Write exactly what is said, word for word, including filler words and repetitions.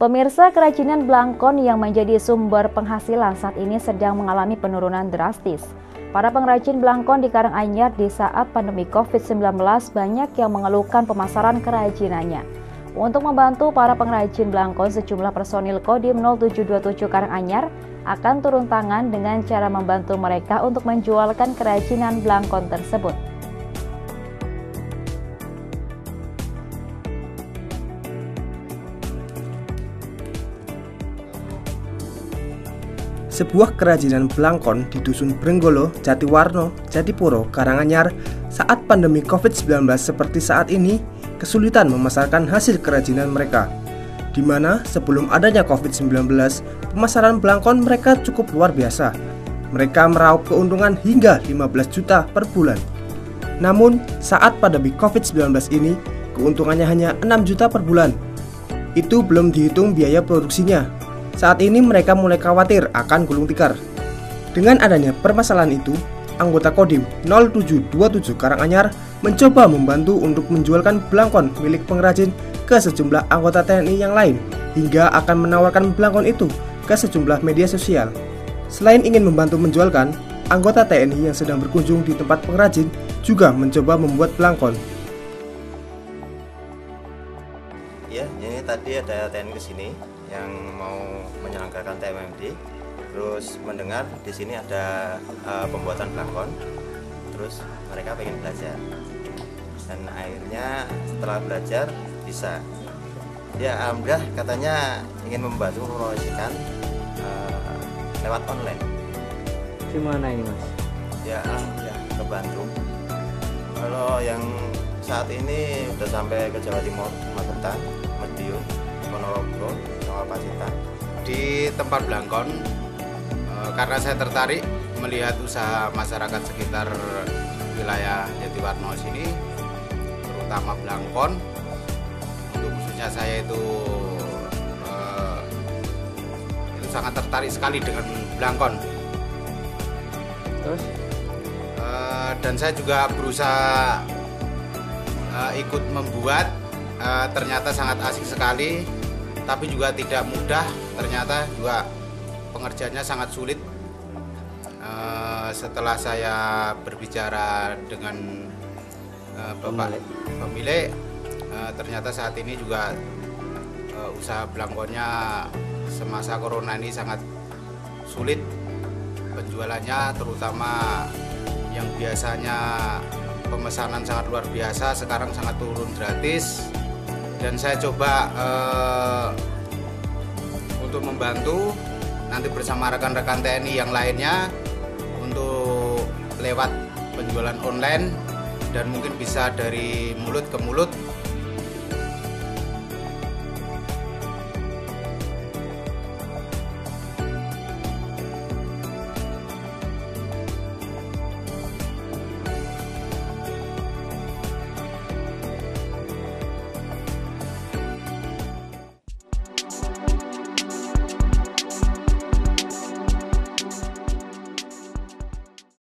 Pemirsa, kerajinan belangkon yang menjadi sumber penghasilan saat ini sedang mengalami penurunan drastis. Para pengrajin belangkon di Karanganyar di saat pandemi covid sembilan belas banyak yang mengeluhkan pemasaran kerajinannya. Untuk membantu para pengrajin belangkon, sejumlah personil Kodim nol tujuh dua tujuh Karanganyar akan turun tangan dengan cara membantu mereka untuk menjualkan kerajinan belangkon tersebut. Sebuah kerajinan belangkon di Dusun Brenggolo, Jatiwarno, Jatipuro, Karanganyar saat pandemi covid sembilan belas seperti saat ini kesulitan memasarkan hasil kerajinan mereka, di mana sebelum adanya covid sembilan belas pemasaran belangkon mereka cukup luar biasa. Mereka meraup keuntungan hingga lima belas juta per bulan. Namun saat pandemi covid sembilan belas ini keuntungannya hanya enam juta per bulan. Itu belum dihitung biaya produksinya. Saat ini mereka mulai khawatir akan gulung tikar. Dengan adanya permasalahan itu, anggota Kodim nol tujuh dua tujuh Karanganyar mencoba membantu untuk menjualkan belangkon milik pengrajin ke sejumlah anggota T N I yang lain, hingga akan menawarkan belangkon itu ke sejumlah media sosial. Selain ingin membantu menjualkan, anggota T N I yang sedang berkunjung di tempat pengrajin juga mencoba membuat belangkon. Ya, ini tadi ada T N I ke sini yang mau menyelenggarakan T M M D, terus mendengar di sini ada uh, pembuatan belangkon, terus mereka pengen belajar, dan akhirnya setelah belajar bisa. Ya, alhamdulillah katanya ingin membantu mempromosikan uh, lewat online. Gimana ini, Mas? Ya, alhamdulillah kebantu. Kalau yang saat ini udah sampai ke Jawa Timur, Magetan, Madiun, Ponorogo, Pacitan. Di tempat belangkon e, karena saya tertarik melihat usaha masyarakat sekitar wilayah Jatiwarno sini, terutama belangkon. Untuk khususnya saya itu e, itu sangat tertarik sekali dengan belangkon. Terus e, dan saya juga berusaha e, ikut membuat, e, ternyata sangat asik sekali. Tapi juga tidak mudah, ternyata juga pengerjaannya sangat sulit. Uh, setelah saya berbicara dengan uh, Bapak pemilik, uh, ternyata saat ini juga uh, usaha belangkonnya semasa corona ini sangat sulit. Penjualannya terutama yang biasanya pemesanan sangat luar biasa, sekarang sangat turun gratis. Dan saya coba uh, untuk membantu nanti bersama rekan-rekan T N I yang lainnya untuk lewat penjualan online, dan mungkin bisa dari mulut ke mulut